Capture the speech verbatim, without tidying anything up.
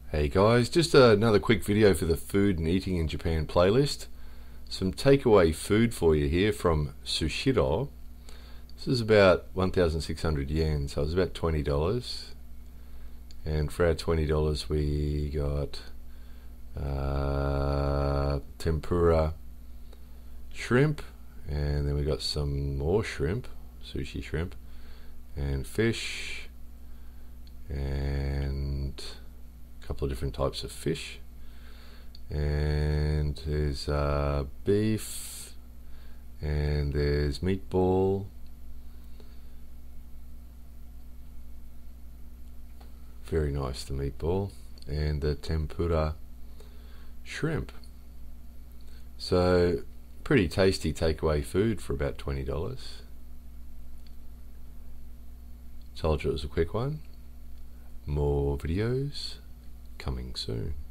Hey guys, just another quick video for the food and eating in Japan playlist. Some takeaway food for you here from Sushi. This is about one thousand six hundred yen, so it's about twenty dollars. And for our twenty dollars we got uh, tempura shrimp, and then we got some more shrimp, sushi shrimp, and fish, and couple of different types of fish, and there's uh, beef, and there's meatball, very nice, the meatball, and the tempura shrimp. So pretty tasty takeaway food for about twenty dollars. Told you it was a quick one. More videos coming soon.